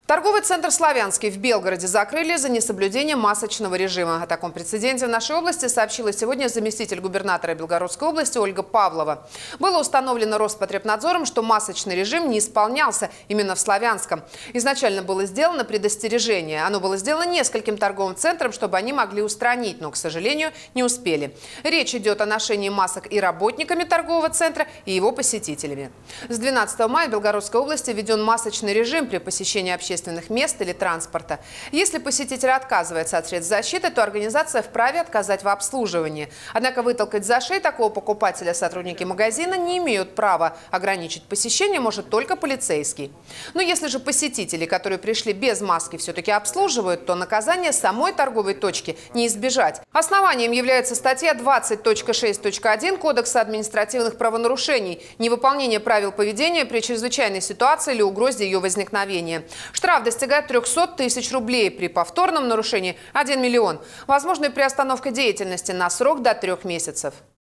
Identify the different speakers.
Speaker 1: Торговый центр «Славянский» в Белгороде закрыли за несоблюдение масочного режима. О таком прецеденте в нашей области сообщила сегодня заместитель губернатора Белгородской области Ольга Павлова. Было установлено Роспотребнадзором, что масочный режим не исполнялся именно в Славянском. Изначально было сделано предостережение. Оно было сделано нескольким торговым центрам, чтобы они могли устранить, но, к сожалению, не успели. Речь идет о ношении масок и работниками торгового центра, и его посетителями. С 12 мая в Белгородской области введен масочный режим при посещении общественных мест или транспорта. Если посетитель отказывается от средств защиты, то организация вправе отказать в обслуживании. Однако вытолкать за шею такого покупателя сотрудники магазина не имеют права. Ограничить посещение может только полицейский. Но если же посетители, которые пришли без маски, все-таки обслуживают, то наказание самой торговой точки не избежать. Основанием является статья 20.6.1 Кодекса административных правонарушений – невыполнение правил поведения при чрезвычайной ситуации или угрозе ее возникновения. Штраф достигает 300 тысяч рублей, при повторном нарушении – 1 миллион. Возможна приостановка деятельности на срок до 3 месяцев.